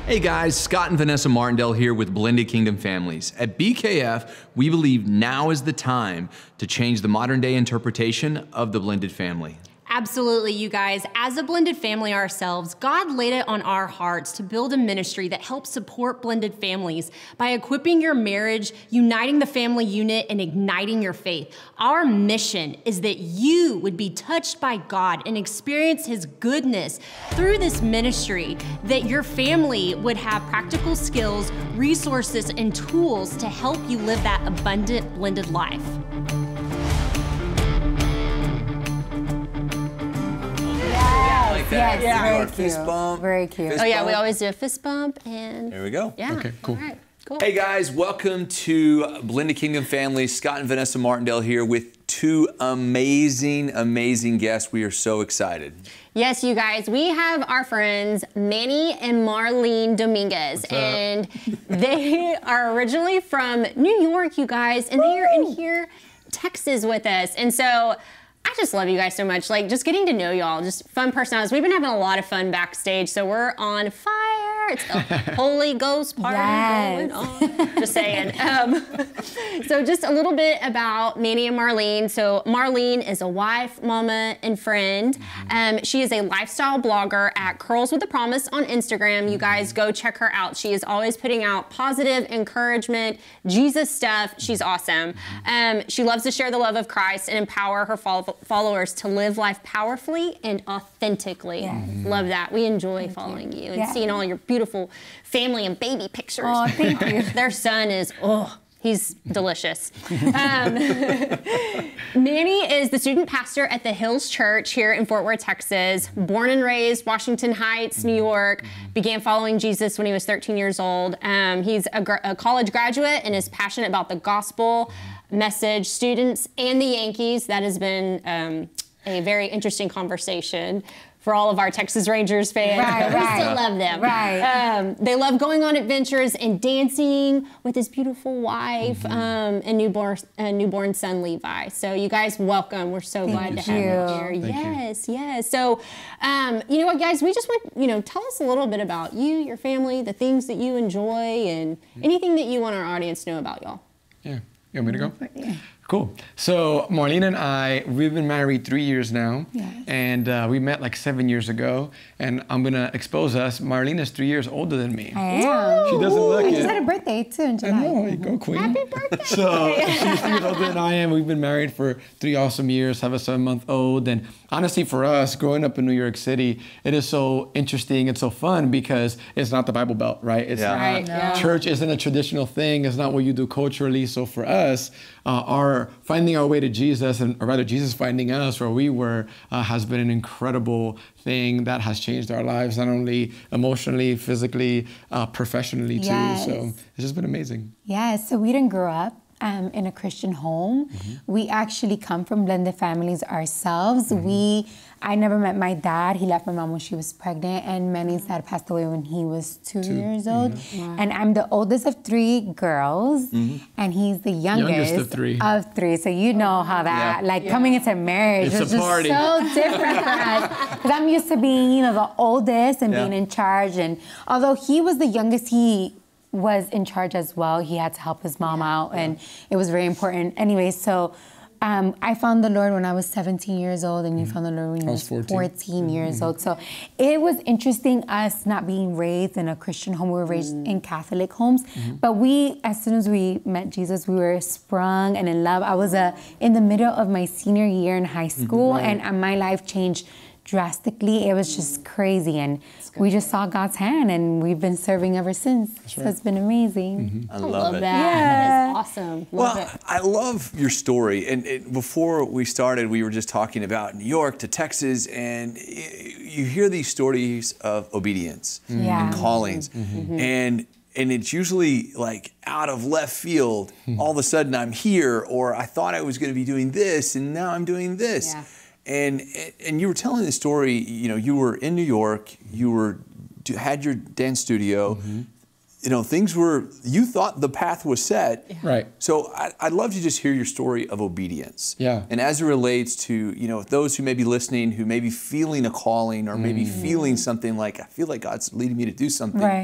Hey guys, Scott and Vanessa Martindale here with Blended Kingdom Families. At BKF, we believe now is the time to change the modern day interpretation of the blended family. Absolutely, you guys. As a blended family ourselves, God laid it on our hearts to build a ministry that helps support blended families by equipping your marriage, uniting the family unit, and igniting your faith. Our mission is that you would be touched by God and experience His goodness through this ministry, that your family would have practical skills, resources, and tools to help you live that abundant blended life. Yes, Yeah. very cute. Fist bump. Very cute. Fist Oh yeah, bump. we always do a fist bump and There we go. yeah. Okay, cool. All right, cool. Hey guys, welcome to Blended Kingdom Families. Scott and Vanessa Martindale here with two amazing guests. We are so excited. Yes, you guys, we have our friends Manny and Marlene Dominguez, and they are originally from New York, you guys, and they are in here, Texas, with us. And so I just love you guys so much. Like, just getting to know y'all, just fun personalities. We've been having a lot of fun backstage, so we're on fire. It's the Holy Ghost party going on. Just saying. So just a little bit about Manny and Marlene. So Marlene is a wife, mama, and friend. She is a lifestyle blogger at Curls with a Promise on Instagram. You guys go check her out. She is always putting out positive encouragement, Jesus stuff. She's awesome. She loves to share the love of Christ and empower her followers to live life powerfully and authentically. Love that. We enjoy following you and seeing all your beautiful family and baby pictures. Oh, thank you. Their son is, he's delicious. Manny is the student pastor at the Hills Church here in Fort Worth, Texas. Born and raised Washington Heights, New York. Began following Jesus when he was 13 years old. He's a college graduate and is passionate about the gospel message, students, and the Yankees. That has been a very interesting conversation for all of our Texas Rangers fans. Right, we still love them. Right. They love going on adventures and dancing with his beautiful wife and newborn son, Levi. So you guys, welcome. We're so glad to have you here. Yes. So, you know what, guys, we just want, tell us a little bit about you, your family, the things that you enjoy, and anything that you want our audience to know about y'all. Yeah. You want me to go? Yeah. Cool. So Marlene and I, we've been married 3 years now. Yes. And we met like 7 years ago. And I'm going to expose us. Marlene is 3 years older than me. I am. She doesn't look I it. just had a birthday too in July. I know, you go queen. Happy birthday. So she's 3 years older than I am. We've been married for 3 awesome years, have a 7-month-old. And honestly, for us, growing up in New York City, it is so interesting and so fun because it's not the Bible Belt, right? It's not, Right, yeah. Church isn't a traditional thing. It's not what you do culturally. So for us, our finding our way to Jesus, or rather Jesus finding us where we were, has been an incredible thing that has changed our lives, not only emotionally, physically, professionally too. Yes. So it's just been amazing. Yeah, so we didn't grow up in a Christian home. We actually come from blended families ourselves. I never met my dad. He left my mom when she was pregnant, and Manny's dad passed away when he was 2 years old. And I'm the oldest of 3 girls, and he's the youngest of 3. So you know how that, coming into marriage It's was a just party. so different for us. Because I'm used to being, the oldest and being in charge. And although he was the youngest, he was in charge as well. He had to help his mom out, and it was very important. Anyway, so I found the Lord when I was 17 years old, and you found the Lord when you was 14 years old. So it was interesting, us not being raised in a Christian home. We were raised in Catholic homes. But as soon as we met Jesus, we were sprung and in love. I was in the middle of my senior year in high school, and my life changed drastically. It was just crazy, and we just saw God's hand, and we've been serving ever since. So it's been amazing. I love it. That. That is awesome. Love it. I love your story. And before we started, we were just talking about New York to Texas, and you hear these stories of obedience and callings. And it's usually like out of left field. All of a sudden I'm here, or I thought I was going to be doing this, and now I'm doing this. Yeah. And you were telling the story, you were in New York, had your dance studio, things were, you thought the path was set. Right. So I'd love to just hear your story of obedience. Yeah. And as it relates to, those who may be listening, who may be feeling a calling, or maybe feeling something like, I feel like God's leading me to do something. Right.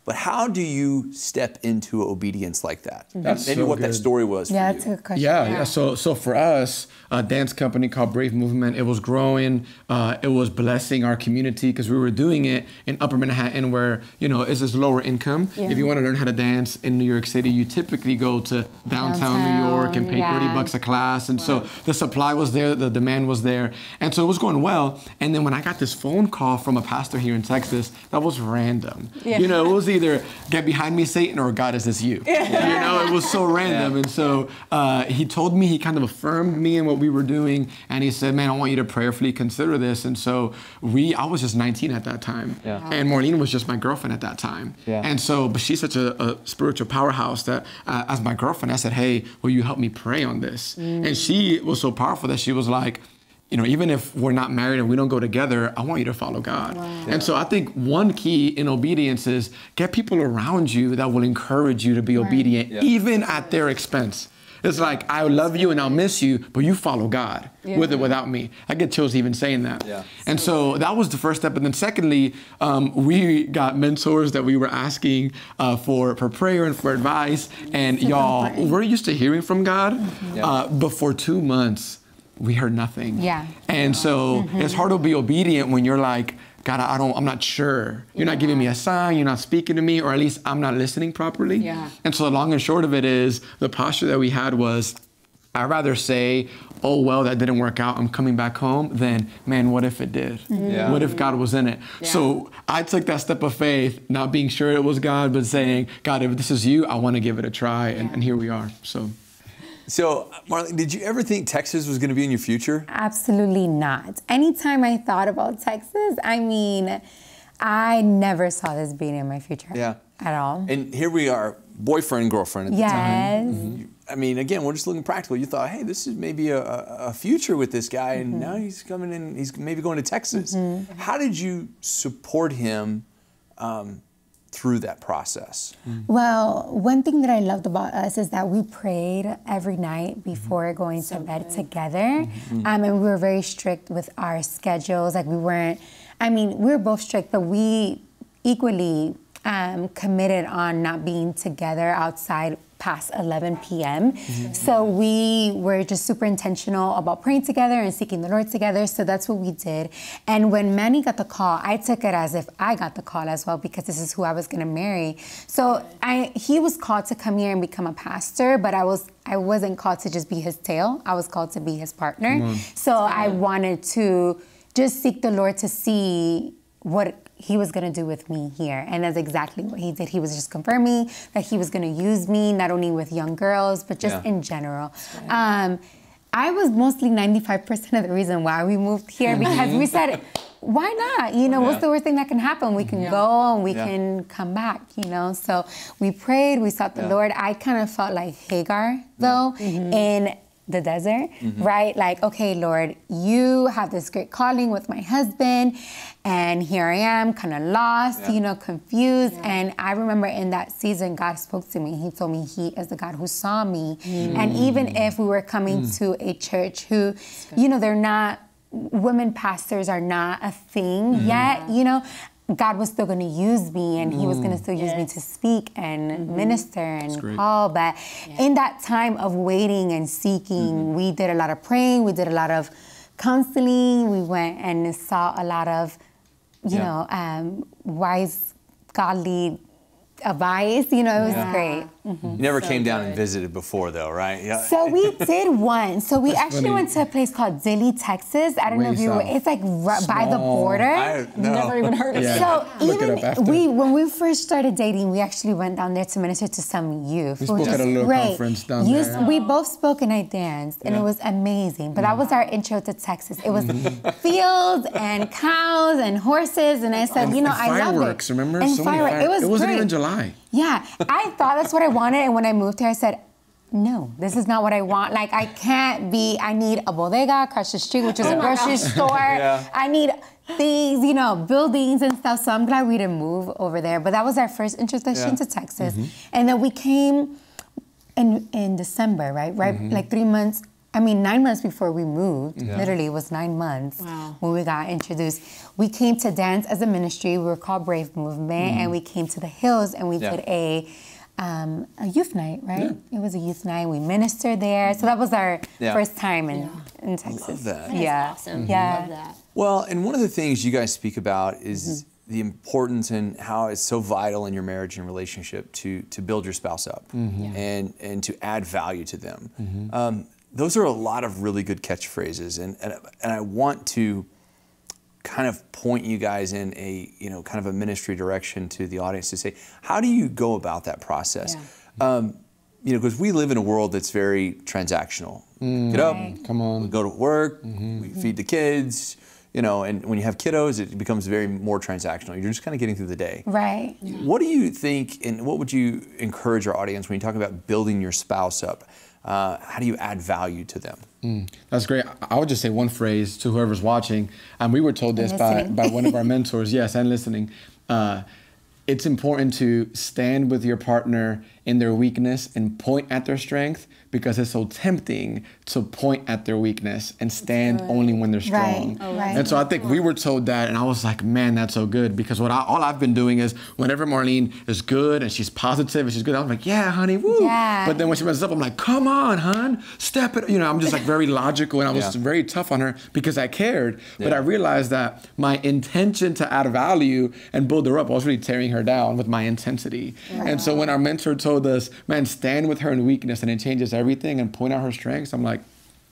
But how do you step into obedience like that? That's Maybe so what that good. story was for you. That's a good question. Yeah. So for us, a dance company called Brave Movement, it was growing. It was blessing our community because we were doing it in Upper Manhattan, where it's this lower income. Yeah. If you want to learn how to dance in New York City, you typically go to downtown New York and pay $30 a class. And so the supply was there, the demand was there, and so it was going well. And then when I got this phone call from a pastor here in Texas, that was random. Yeah. It was either get behind me, Satan, or God, is this you? It was so random. Yeah. And so he told me, he kind of affirmed me in what we were doing, and he said, man, I want you to prayerfully consider this. And so I was just 19 at that time, and Marlene was just my girlfriend at that time. Yeah. And so, but she's such a spiritual powerhouse that as my girlfriend, I said, hey, will you help me pray on this? And she was so powerful that she was like, even if we're not married and we don't go together, I want you to follow God. Wow. And so I think one key in obedience is get people around you that will encourage you to be obedient, even at their expense. It's like, I love you and I'll miss you, but you follow God with it, without me. I get chills even saying that. Yeah. And so that was the first step. And then secondly, we got mentors that we were asking for prayer and for advice. And y'all, we're used to hearing from God, but for 2 months, we heard nothing. Yeah. And so it's hard to be obedient when you're like, God, I'm not sure. You're not giving me a sign, you're not speaking to me, or at least I'm not listening properly. Yeah. And so the long and short of it is, the posture that we had was, I'd rather say, oh, well, that didn't work out, I'm coming back home, than, man, what if it did? Yeah. What if God was in it? Yeah. So I took that step of faith, not being sure it was God, but saying, God, if this is you, I want to give it a try. And here we are, So, Marlene, did you ever think Texas was going to be in your future? Absolutely not. Anytime I thought about Texas, I never saw this being in my future at all. And here we are, boyfriend, girlfriend at the time. Again, we're just looking practical. You thought, hey, this is maybe a future with this guy, and now he's coming in, he's maybe going to Texas. How did you support him through that process? Well, one thing that I loved about us is that we prayed every night before going to bed together. And we were very strict with our schedules. Like we were both strict, but we equally committed on not being together outside past 11 p.m. So we were just super intentional about praying together and seeking the Lord together. So that's what we did. And when Manny got the call, I took it as if I got the call as well, because this is who I was going to marry. So he was called to come here and become a pastor, but I wasn't called to just be his tail. I was called to be his partner. So I wanted to just seek the Lord to see what he was going to do with me here. And that's exactly what he did. He was just confirming that he was going to use me, not only with young girls, but just in general. I was mostly 95% of the reason why we moved here, because we said, why not? What's the worst thing that can happen? We can go and we can come back, So we prayed, we sought the Lord. I kind of felt like Hagar, though, in the desert, right? Like, okay, Lord, you have this great calling with my husband, and here I am, kind of lost, confused. And I remember in that season, God spoke to me. He told me he is the God who saw me. And even if we were coming to a church who, they're not, women pastors are not a thing yet, God was still going to use me, and he was going to still use me to speak and minister and call. But in that time of waiting and seeking, we did a lot of praying, we did a lot of counseling, we went and saw a lot of, wise, godly advice. It was great. You never came down and visited before, though, right? Yeah. So we did one. So we actually went to a place called Dilley, Texas. I don't know if you were. It's like by the border. Never even heard of it. So when we first started dating, we actually went down there to minister to some youth. We spoke at a little conference down there. We both spoke and I danced, and it was amazing. But that was our intro to Texas. It was fields and cows and horses, and I said, I love it. Fireworks, remember? And fireworks. It wasn't even July. Yeah, I thought that's what I wanted, and when I moved here, I said, no, this is not what I want. Like, I need a bodega across the street, which is a grocery store. I need these, buildings and stuff, so I'm glad we didn't move over there. But that was our first introduction to Texas. And then we came in December, right? Like 3 months I mean, 9 months before we moved, literally it was 9 months when we got introduced. We came to dance as a ministry. We were called Brave Movement, and we came to the Hills and we did a youth night, right? It was a youth night. We ministered there. So that was our first time in Texas. I love that. That is awesome. Yeah. I love that. Well, and one of the things you guys speak about is the importance and how it's so vital in your marriage and relationship to build your spouse up and to add value to them. Those are a lot of really good catchphrases, and I want to kind of point you guys in a kind of a ministry direction to the audience to say, how do you go about that process? Because we live in a world that's very transactional. Get up, come on, we go to work, we feed the kids. And when you have kiddos, it becomes very more transactional. You're just kind of getting through the day. Right. What do you think, and what would you encourage our audience when you talk about building your spouse up? How do you add value to them? That's great. I would just say one phrase to whoever's watching. And we were told this by one of our mentors, yes, and listening. It's important to stand with your partner in their weakness and point at their strength, because it's so tempting to point at their weakness and stand only when they're strong. Right. And so I think we were told that, and I was like, man, that's so good, because all I've been doing is whenever Marlene is good and she's positive and she's good, I'm like, yeah, honey, woo. Yeah. But then when she messes up, I'm like, come on, hon, step it. I'm just like very logical, and I was very tough on her because I cared. But I realized that my intention to add value and build her up, I was really tearing her down with my intensity. And so when our mentor told us, man, stand with her in weakness and it changes everything, and point out her strengths, I'm like,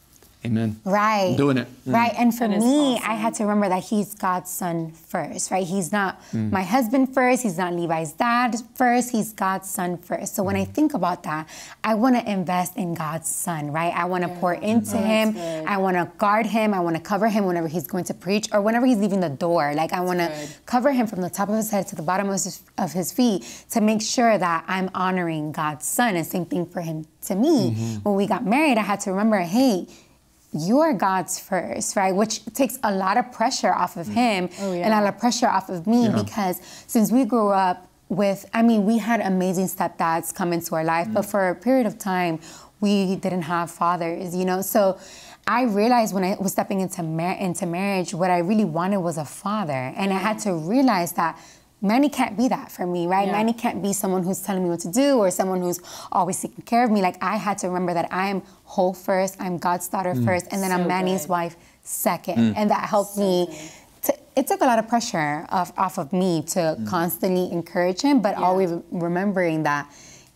amen. Right. I'm doing it. Right. And for me, I had to remember that he's God's son first, right? He's not my husband first. He's not Levi's dad first. He's God's son first. So when I think about that, I want to invest in God's son, right? I want to pour into him. I want to guard him. I want to cover him whenever he's going to preach or whenever he's leaving the door. Like I want to cover him from the top of his head to the bottom of his feet to make sure that I'm honoring God's son. And same thing for him to me. When we got married, I had to remember, hey, you're God's first, right? Which takes a lot of pressure off of him and a lot of pressure off of me because since we grew up with, we had amazing stepdads come into our life, but for a period of time, we didn't have fathers, So I realized when I was stepping into marriage, what I really wanted was a father. And I had to realize that Manny can't be that for me, right? Manny can't be someone who's telling me what to do or someone who's always taking care of me. Like I had to remember that I am whole first, I'm God's daughter first, and then I'm Manny's wife second. And that helped me. It took a lot of pressure off of me to constantly encourage him, but always remembering that,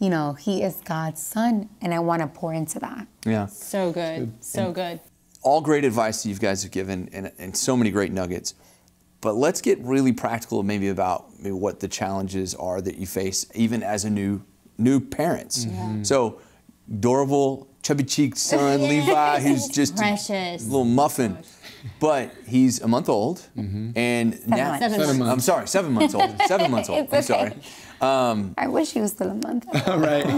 he is God's son, and I want to pour into that. Yeah. So good. So good. All great advice that you guys have given, and so many great nuggets. But let's get really practical maybe about what the challenges are that you face even as a new parents. So adorable, chubby-cheeked son, Levi, who's just precious. A little muffin. But he's a month old, and now 7 months. I'm sorry, 7 months old. 7 months old. I'm sorry. I wish he was still a month. Right.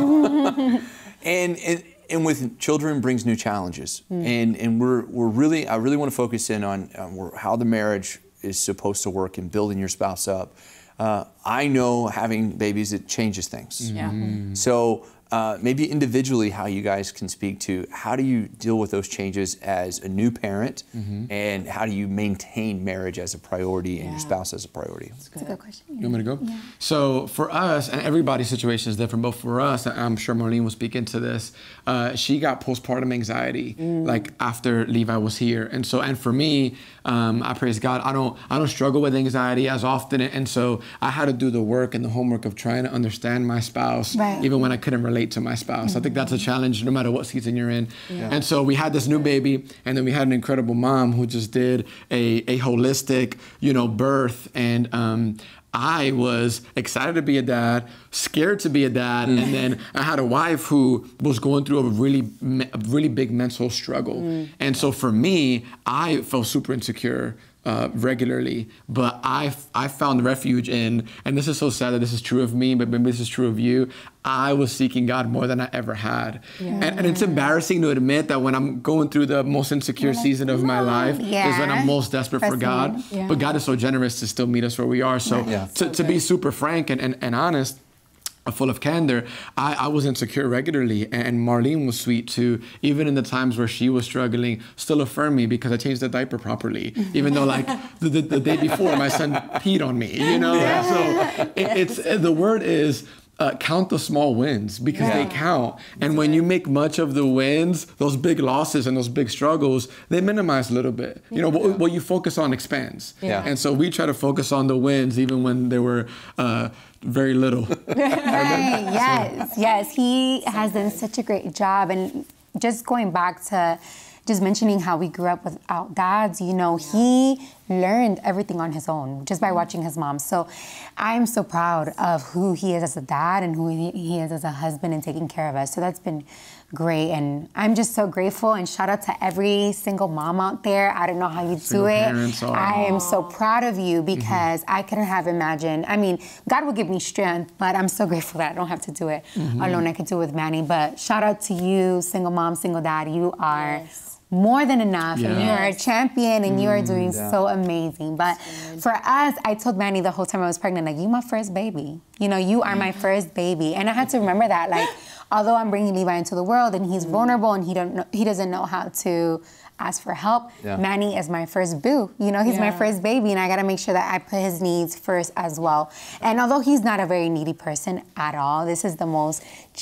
And with children brings new challenges, and I really want to focus in on how the marriage is supposed to work in building your spouse up. I know having babies, it changes things. So maybe individually how you guys can speak to how do you deal with those changes as a new parent, and how do you maintain marriage as a priority and your spouse as a priority? That's a good question. You want me to go? Yeah. So for us, and everybody's situation is different, but for us, I'm sure Marlene will speak into this, she got postpartum anxiety like after Levi was here. And for me, I praise God, I don't struggle with anxiety as often. And so I had to do the work and the homework of trying to understand my spouse, even when I couldn't relate to my spouse. I think that's a challenge no matter what season you're in. And so we had this new baby, and then we had an incredible mom who just did a holistic, birth. And I was excited to be a dad, scared to be a dad, and then I had a wife who was going through a really big mental struggle. And so for me, I felt super insecure regularly, but I found refuge in, and this is so sad that this is true of me, but maybe this is true of you, I was seeking God more than I ever had. And it's embarrassing to admit that when I'm going through the most insecure season of my life is when I'm most desperate for God. But God is so generous to still meet us where we are. So to be super frank and honest, full of candor, I was insecure regularly, and Marlene was sweet too, even in the times where she was struggling, still affirmed me because I changed the diaper properly, even though like the day before my son peed on me, you know? So it's the word is, count the small wins because they count. And when you make much of the wins, those big losses and those big struggles, they minimize a little bit. You know, what you focus on expands. And so we try to focus on the wins even when they were very little. Right, yes. He has done such a great job. And just going back to just mentioning how we grew up without dads, you know, he learned everything on his own just by watching his mom. So I'm so proud of who he is as a dad and who he is as a husband and taking care of us. So that's been great. And I'm just so grateful, and shout out to every single mom out there. I don't know how you do it. I am so proud of you because I couldn't have imagined. I mean, God will give me strength, but I'm so grateful that I don't have to do it alone. I could do it with Manny. But shout out to you, single mom, single dad. You are more than enough, and you are a champion, and you are doing so amazing. But for us, I told Manny the whole time I was pregnant, like, you my first baby. You know, you are my first baby. And I had to remember that, like, although I'm bringing Levi into the world and he's vulnerable and he doesn't know how to ask for help, Manny is my first boo. You know, he's my first baby, and I gotta make sure that I put his needs first as well. And although he's not a very needy person at all, this is the most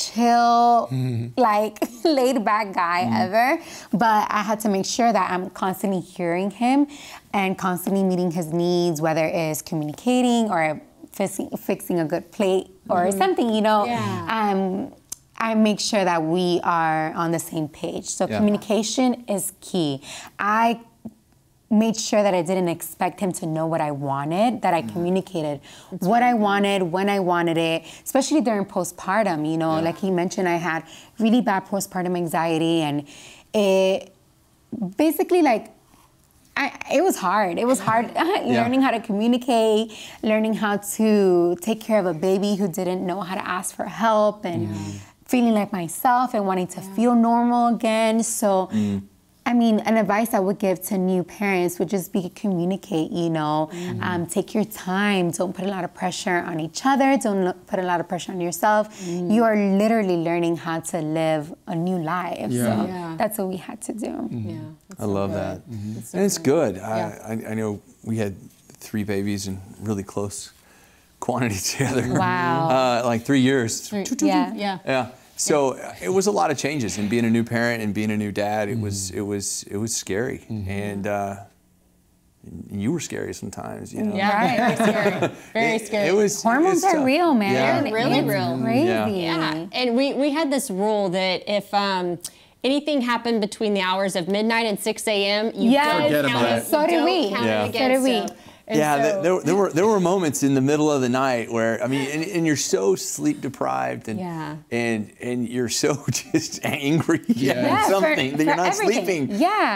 chill, like laid back guy ever. But I had to make sure that I'm constantly hearing him and constantly meeting his needs, whether it's communicating or fixing a good plate or something, you know. I make sure that we are on the same page. So communication is key. I made sure that I didn't expect him to know what I wanted, that I communicated what I wanted, when I wanted it, especially during postpartum, you know, like he mentioned, I had really bad postpartum anxiety, and it basically like, it was hard. It was hard learning how to communicate, learning how to take care of a baby who didn't know how to ask for help, and feeling like myself and wanting to feel normal again. So, I mean, an advice I would give to new parents would just be communicate, you know, take your time. Don't put a lot of pressure on each other. Don't put a lot of pressure on yourself. You are literally learning how to live a new life. So that's what we had to do. I love that. And it's good. I know we had 3 babies in really close quantity together. Wow. Like 3 years. Yeah. So it was a lot of changes, and being a new parent and being a new dad, it was scary, and you were scary sometimes, you know. Very scary. Very scary. Hormones are real, man. They're really real. Crazy. And we had this rule that if anything happened between the hours of midnight and 6 a.m., you don't forget count about it. it. So did we. So did we. There were moments in the middle of the night where, I mean, and you're so sleep deprived, and you're so just angry at something that you're not sleeping.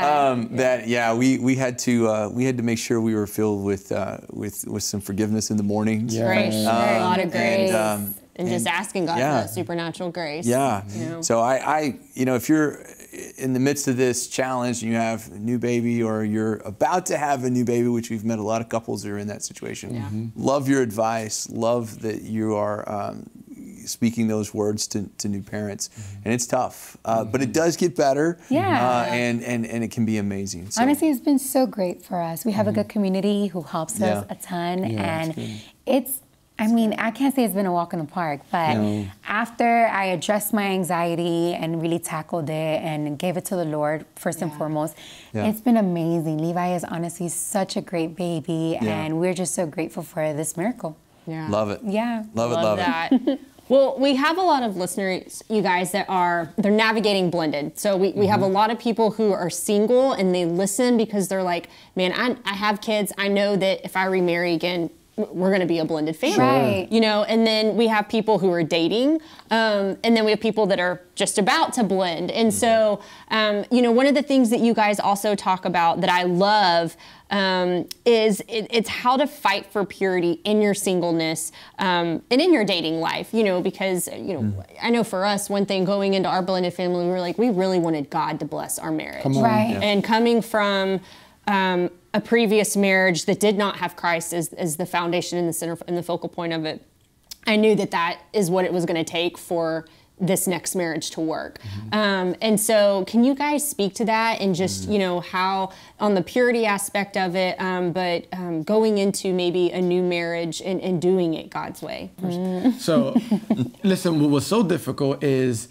We had to make sure we were filled with some forgiveness in the mornings. Grace, a lot of grace. And just asking God for that supernatural grace. You know? So I you know, if you're in the midst of this challenge and you have a new baby, or you're about to have a new baby, which we've met a lot of couples that are in that situation, love your advice. Love that you are speaking those words to new parents. And it's tough, but it does get better. And it can be amazing. So. Honestly, it's been so great for us. We have a good community who helps us a ton, and it's, I mean, I can't say it's been a walk in the park, but after I addressed my anxiety and really tackled it and gave it to the Lord first and foremost, it's been amazing. Levi is honestly such a great baby, and we're just so grateful for this miracle. Love it. Love it. Well, we have a lot of listeners, you guys, that they're navigating blended. So we have a lot of people who are single, and they listen because they're like, man, I have kids. I know that if I remarry again, we're going to be a blended family, you know. And then we have people who are dating, and then we have people that are just about to blend. And so, you know, one of the things that you guys also talk about that I love is it's how to fight for purity in your singleness and in your dating life, you know, because, you know, I know for us, one thing going into our blended family, we were like, we really wanted God to bless our marriage. And coming from a previous marriage that did not have Christ as the foundation and the center and the focal point of it, I knew that is what it was going to take for this next marriage to work. And so can you guys speak to that and just, you know, how on the purity aspect of it, but going into maybe a new marriage and doing it God's way? So, listen, what was so difficult is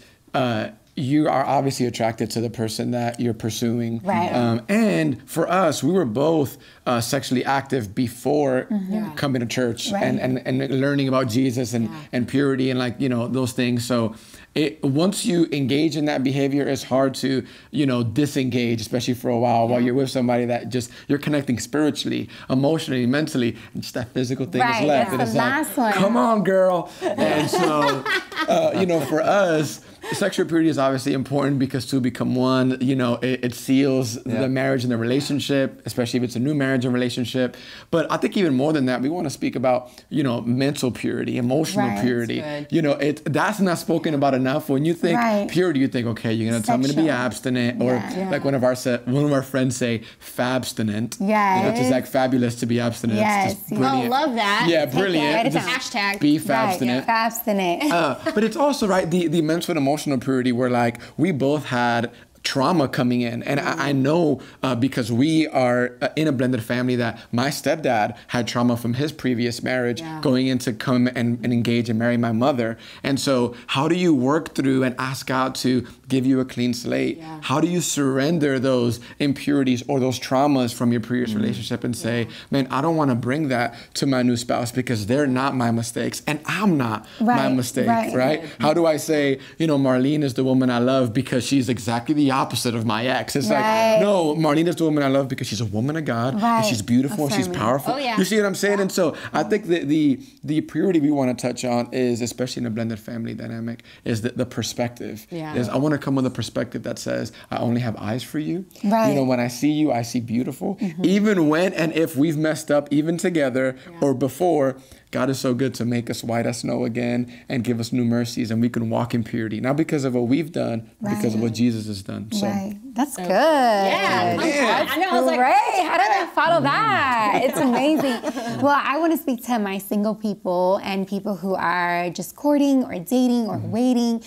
you are obviously attracted to the person that you're pursuing. Right. And for us, we were both sexually active before coming to church and learning about Jesus and purity and like, you know, those things. So once you engage in that behavior, it's hard to, you know, disengage, especially for a while you're with somebody that just, you're connecting spiritually, emotionally, mentally, and just that physical thing is left. That's the last one. Come on, girl. And so, you know, for us, sexual purity is obviously important because two become one. You know, it seals the marriage and the relationship, especially if it's a new marriage and relationship. But I think even more than that, we want to speak about, you know, mental purity, emotional purity. You know, that's not spoken about enough. When you think purity, you think, okay, you're going to tell me to be abstinent, or like one of our friends say, fabstinent. Yes. Which is like fabulous to be abstinent. Yes. It's just brilliant. Oh, love that. Yeah, brilliant. It's a hashtag. Be fabstinent. Abstinent. But it's also the mental and emotional purity where like we both had trauma coming in. And I know because we are in a blended family that my stepdad had trauma from his previous marriage going in to come and engage and marry my mother. And so how do you work through and ask God to give you a clean slate? How do you surrender those impurities or those traumas from your previous relationship and say, man, I don't want to bring that to my new spouse because they're not my mistakes and I'm not my mistake, right? How do I say, you know, Marlene is the woman I love because she's exactly the opposite of my ex? It's like, no, Marlene is the woman I love because she's a woman of God and she's beautiful and she's powerful. You see what I'm saying? And so I think that the purity we want to touch on is, especially in a blended family dynamic, is the perspective. Is I want to come with a perspective that says, I only have eyes for you. You know, when I see you, I see beautiful. Even when and if we've messed up, even together or before, God is so good to make us white as snow again and give us new mercies, and we can walk in purity, not because of what we've done, but because of what Jesus has done. So. That's good. Yeah. I know. I was like, how did I follow that? It's amazing. Well, I want to speak to my single people and people who are just courting or dating or waiting.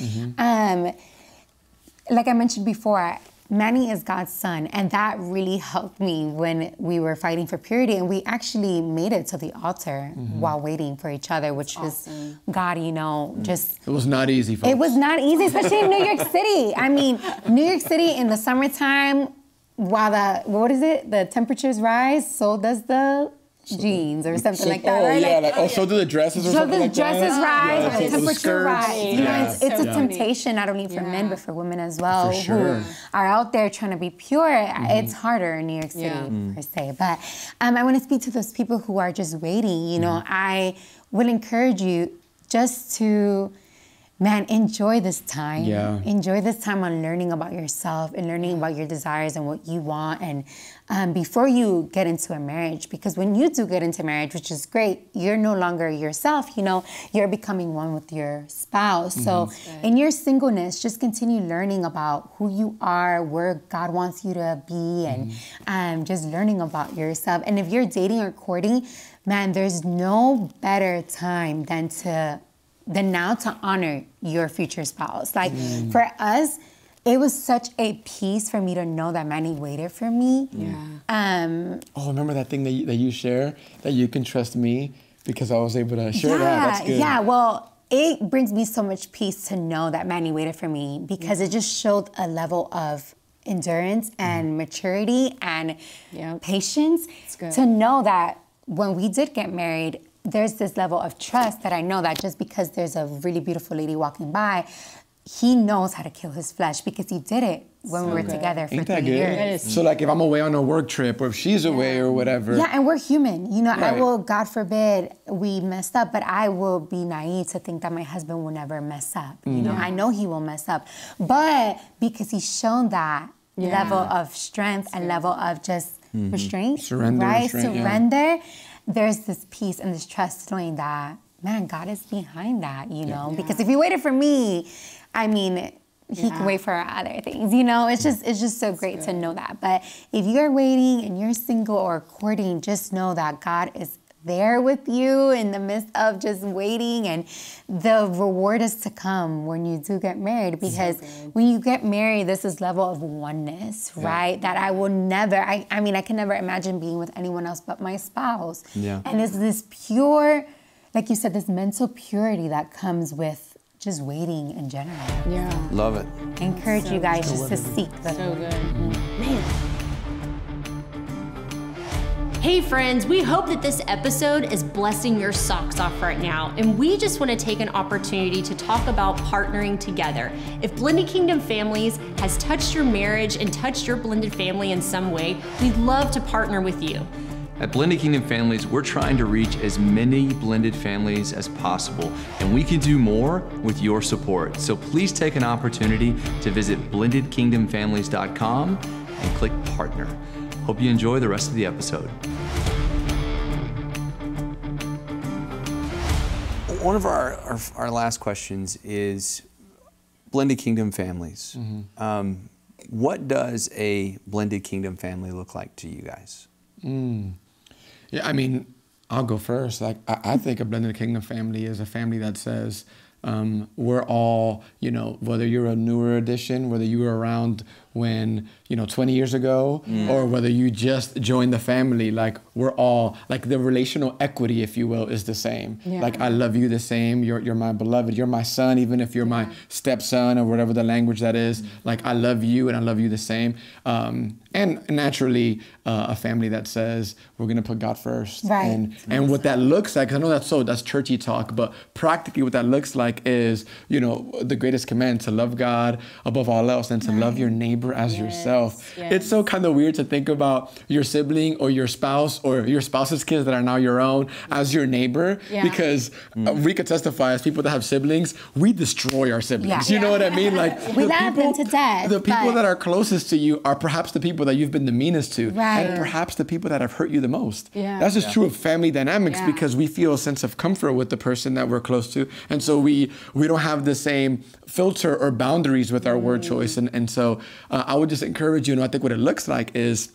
Like I mentioned before, Manny is God's son, and that really helped me when we were fighting for purity, and we actually made it to the altar while waiting for each other, which was God, you know, just... It was not easy, folks. It was not easy, especially in New York City. I mean, New York City in the summertime, while the temperatures rise, so does the jeans or something like that. Right? Yeah, like, so do the dresses or something like that? So the dresses rise, the temperature rise. You know, it's a so temptation, not only for men, but for women as well, For sure. who are out there trying to be pure. It's harder in New York City, per se. But I want to speak to those people who are just waiting. You know, I would encourage you just to... Man, enjoy this time. Enjoy this time on learning about yourself and learning about your desires and what you want, and before you get into a marriage, because when you do get into marriage, which is great, you're no longer yourself, you know, you're becoming one with your spouse. So in your singleness, just continue learning about who you are, where God wants you to be, and just learning about yourself. And if you're dating or courting, man, there's no better time than now to honor your future spouse. Like for us, it was such a peace for me to know that Manny waited for me. Remember that thing that you share, that you can trust me because I was able to share that? That's good. Yeah, well, it brings me so much peace to know that Manny waited for me because it just showed a level of endurance and maturity and patience to know that when we did get married, there's this level of trust that I know that just because there's a really beautiful lady walking by, he knows how to kill his flesh because he did it when we were together for 3 years. So like if I'm away on a work trip or if she's away or whatever. Yeah, and we're human. You know, I will, God forbid, we messed up, but I will be naive to think that my husband will never mess up. You know, I know he will mess up. But because he's shown that level of strength and level of just restraint, surrender, there's this peace and this trust knowing that, man, God is behind that, you know? Because if he waited for me, I mean, he can wait for other things, you know? It's just so great to know that. But if you're waiting and you're single or courting, just know that God is there with you in the midst of just waiting, and the reward is to come when you do get married, because when you get married, there's this level of oneness, right? That I will never, I mean, I can never imagine being with anyone else but my spouse. Yeah. And it's this pure, like you said, this mental purity that comes with just waiting in general. Yeah. Love it. I encourage you guys just to seek the So Lord. good. Man. Hey friends, we hope that this episode is blessing your socks off right now, and we just want to take an opportunity to talk about partnering together. If Blended Kingdom Families has touched your marriage and touched your blended family in some way, we'd love to partner with you. At Blended Kingdom Families, we're trying to reach as many blended families as possible, and we can do more with your support. So please take an opportunity to visit blendedkingdomfamilies.com and click Partner. Hope you enjoy the rest of the episode. One of our last questions is Blended Kingdom Families. What does a Blended Kingdom family look like to you guys? Yeah, I mean, I'll go first. Like, I think a Blended Kingdom family is a family that says, we're all, you know, whether you're a newer addition, whether you were around when, 20 years ago, or whether you just joined the family, like we're all, like the relational equity, if you will, is the same. Yeah. Like I love you the same, you're my beloved, you're my son, even if you're my stepson or whatever the language that is, like I love you and I love you the same. And naturally, a family that says we're gonna put God first. Right. And what that looks like, 'cause I know that's churchy talk, but practically what that looks like is, the greatest command, to love God above all else and to love your neighbor as yourself. It's so kind of weird to think about your sibling or your spouse or your spouse's kids that are now your own as your neighbor, because we could testify as people that have siblings, we destroy our siblings. You know what I mean? Like we love them to death. The people that are closest to you are perhaps the people that you've been the meanest to, Right. and perhaps the people that have hurt you the most. Yeah. That's just true of family dynamics, because we feel a sense of comfort with the person that we're close to, and so we don't have the same filter or boundaries with our word choice, and so I would just encourage you, and I think what it looks like is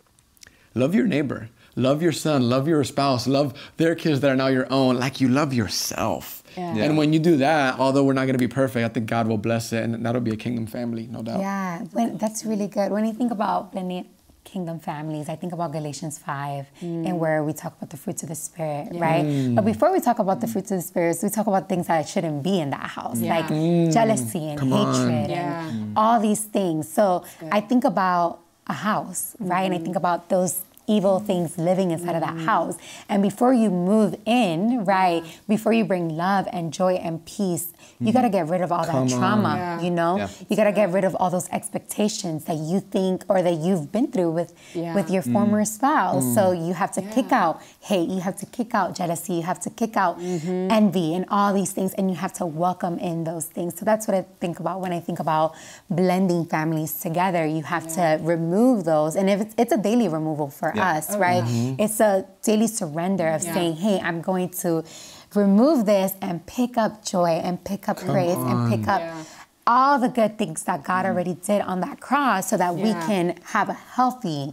love your neighbor, love your son, love your spouse, love their kids that are now your own, like you love yourself. And when you do that, although we're not going to be perfect, I think God will bless it, and that'll be a kingdom family, no doubt. Yeah, that's really good. When you think about Blended Kingdom Families, I think about Galatians 5 and where we talk about the fruits of the Spirit, right? But before we talk about the fruits of the Spirit, we talk about things that shouldn't be in that house, like jealousy and hatred and all these things. So I think about a house, right? And I think about those evil things living inside of that house. And before you move in, right, before you bring love and joy and peace, you got to get rid of all that trauma, you got to get rid of all those expectations that you think or that you've been through with your former spouse. So you have to kick out hate, you have to kick out jealousy, you have to kick out envy and all these things, and you have to welcome in those things. So that's what I think about when I think about blending families together. You have to remove those, and if it's a daily removal for us, right? It's a daily surrender of saying, hey, I'm going to remove this and pick up joy and pick up grace and pick up all the good things that God already did on that cross, so that we can have a healthy,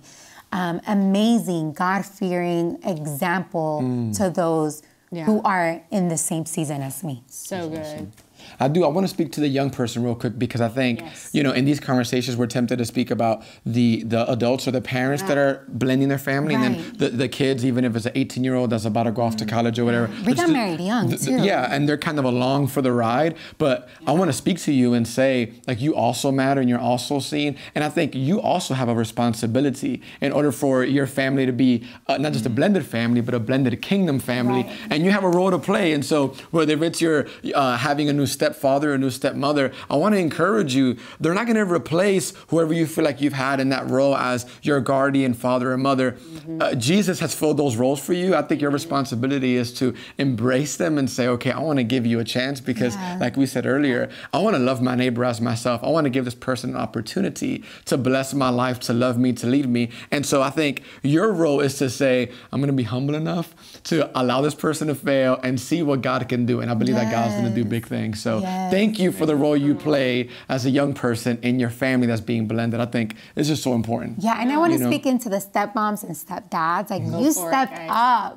amazing, God-fearing example to those who are in the same season as me. So good. I want to speak to the young person real quick, because I think, in these conversations, we're tempted to speak about the adults or the parents that are blending their family, and then the kids, even if it's an 18-year-old that's about to go off to college or whatever. We got married young, too. And they're kind of along for the ride. But I want to speak to you and say, like, you also matter and you're also seen. And I think you also have a responsibility in order for your family to be not just a blended family, but a blended kingdom family. And you have a role to play. And so whether it's you're having a new stepfather or new stepmother, I want to encourage you, they're not going to replace whoever you feel like you've had in that role as your guardian father or mother. Jesus has filled those roles for you. I think your responsibility is to embrace them and say, okay, I want to give you a chance, because like we said earlier, I want to love my neighbor as myself. I want to give this person an opportunity to bless my life, to love me, to lead me. And so I think your role is to say, I'm going to be humble enough to allow this person to fail and see what God can do. And I believe that God's going to do big things. So thank you for the role you play as a young person in your family that's being blended. I think it's just so important. Yeah, and I want to speak into the stepmoms and stepdads. Like, you stepped up.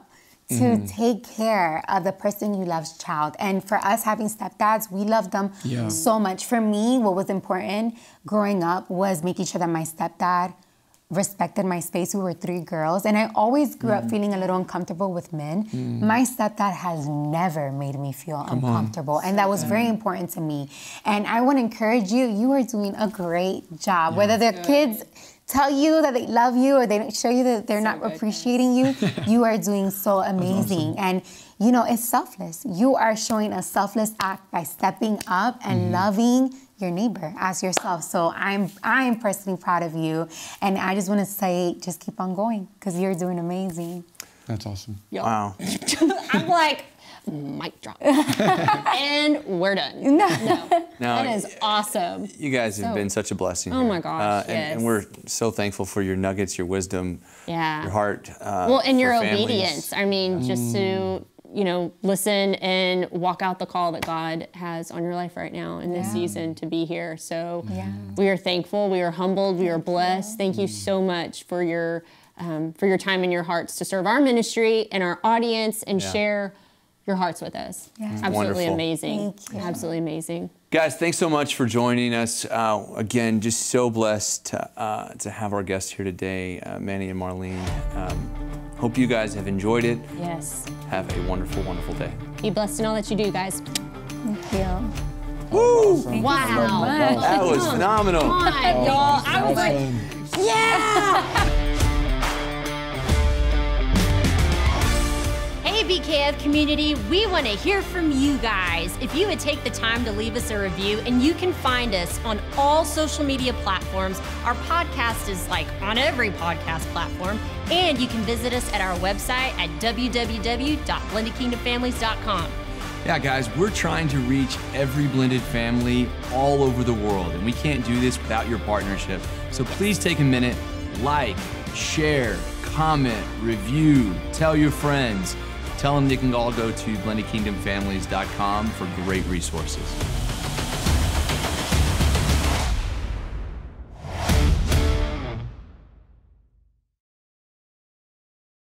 to take care of the person you love's child. And for us having stepdads, we love them so much. For me, what was important growing up was making sure that my stepdad respected my space. We were 3 girls, and I always grew up feeling a little uncomfortable with men. My stepdad has never made me feel uncomfortable, and that was very important to me. And I want to encourage you, you are doing a great job. Whether the kids tell you that they love you or they don't show you that they're not appreciating you, you are doing so amazing. And you know, it's selfless. You are showing a selfless act by stepping up and loving your neighbor as yourself. So I'm personally proud of you. And I just want to say, just keep on going because you're doing amazing. That's awesome. Wow. I'm like, mic drop. And we're done. No. That is awesome. You guys have been such a blessing. Oh here. my gosh, and we're so thankful for your nuggets, your wisdom, your heart. Well, and your families. obedience. I mean, just to, you know, listen and walk out the call that God has on your life right now in this season to be here. So we are thankful, we are humbled, we are blessed. Thank you so much for your time and your hearts to serve our ministry and our audience and share your hearts with us. Absolutely Wonderful. Amazing. Absolutely amazing. Guys, thanks so much for joining us. Again, just so blessed to have our guests here today, Manny and Marlene. Hope you guys have enjoyed it. Yes. Have a wonderful, wonderful day. Be blessed in all that you do, guys. Thank you. Woo! Wow. That was phenomenal. Come on, y'all. I was like, yeah! Hey BKF community, we want to hear from you guys. If you would take the time to leave us a review, and you can find us on all social media platforms. Our podcast is like on every podcast platform, and you can visit us at our website at www.blendedkingdomfamilies.com. Yeah, guys, we're trying to reach every blended family all over the world, and we can't do this without your partnership. So please take a minute, like, share, comment, review, tell your friends. Tell them they can all go to blendedkingdomfamilies.com for great resources.